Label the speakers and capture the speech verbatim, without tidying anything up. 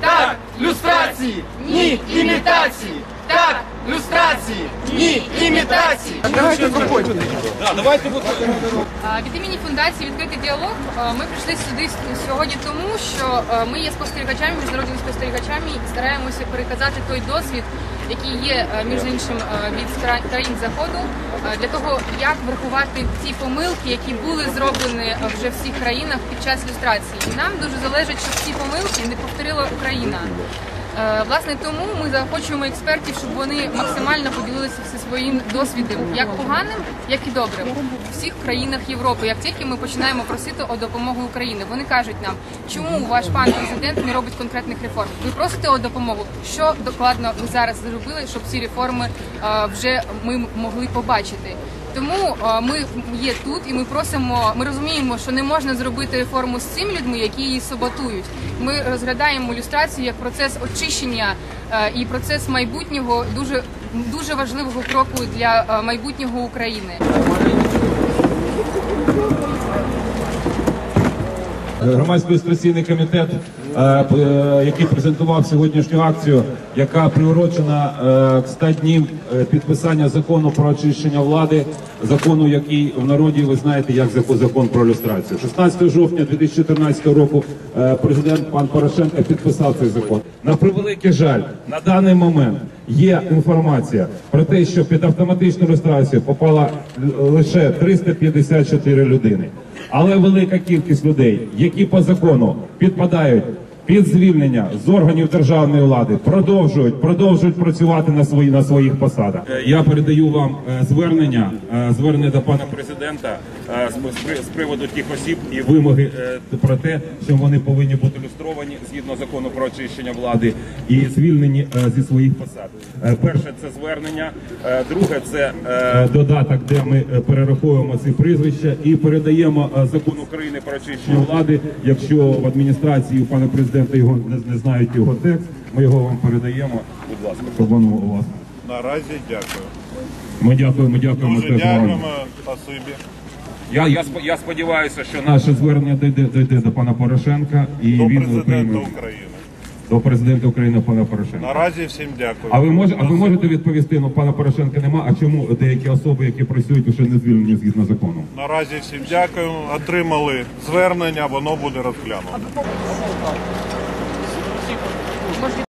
Speaker 1: Так, люстрації! Ні, імітації! Так, люстрації! Ні, імітації!
Speaker 2: Давайте давайте
Speaker 3: Від імені фундації «Відкритий діалог» ми прийшли сюди сьогодні тому, що ми є спостерігачами, міжнародними спостерігачами і стараємося переказати той досвід, який є, між іншим, від країн Заходу, для того, як врахувати ті помилки, які були зроблені вже в всіх країнах під час люстрації. І нам дуже залежить, щоб ці помилки не повторила Україна. Власне, тому ми заохочуємо експертів, щоб вони максимально поділилися всі своїм досвідом, як поганим, як і добрим, у всіх країнах Європи. Як тільки ми починаємо просити о допомогу України, вони кажуть нам, чому ваш пан президент не робить конкретних реформ. Ви просите о допомогу, що докладно ви зараз зробили, щоб ці реформи вже ми могли побачити. Тому ми є тут і ми просимо, ми розуміємо, що не можна зробити реформу з цими людьми, які її саботують. Ми розглядаємо люстрацію як процес очищення і процес майбутнього, дуже, дуже важливого кроку для майбутнього України.
Speaker 2: Громадський люстраційний комітет, який презентував сьогоднішню акцію, яка приурочена к ста днів підписання закону про очищення влади, закону, який в народі ви знаєте як закон про люстрацію. шістнадцятого жовтня дві тисячі чотирнадцятого року президент пан Порошенко підписав цей закон. На превеликий жаль, на даний момент є інформація про те, що під автоматичну люстрацію попало лише триста п'ятдесят чотири людини. Але велика кількість людей, які по закону підпадають під звільнення з органів державної влади, продовжують, продовжують працювати на, свої, на своїх посадах. Я передаю вам звернення, звернення до пана президента з приводу тих осіб і вимоги про те, що вони повинні бути люстровані згідно закону про очищення влади і звільнені зі своїх посад. Перше – це звернення, друге – це додаток, де ми перераховуємо ці прізвища і передаємо закон України про очищення влади. Якщо в адміністрації у пана президента його не, не знають його текст, ми його вам передаємо, будь ласка, щоб воно у вас.
Speaker 4: Наразі дякую.
Speaker 2: Ми дякуємо, дякуємо.
Speaker 4: Дуже дякуємо, спасибі.
Speaker 2: Я, я, я сподіваюся, що наше звернення дійде, дійде до пана Порошенка і
Speaker 4: До
Speaker 2: він
Speaker 4: президента
Speaker 2: прийме.
Speaker 4: України.
Speaker 2: До президента України пана Порошенка.
Speaker 4: Наразі всім дякую.
Speaker 2: А ви, мож, а ви можете відповісти, ну пана Порошенка нема, а чому деякі особи, які працюють, вже не звільнені згідно закону?
Speaker 4: Наразі всім дякую. Отримали звернення, воно буде розглянуто.